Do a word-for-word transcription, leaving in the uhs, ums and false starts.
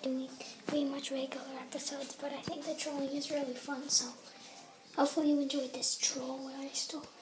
doing very much regular episodes, but I think the trolling is really fun, so hopefully you enjoyed this troll where I stole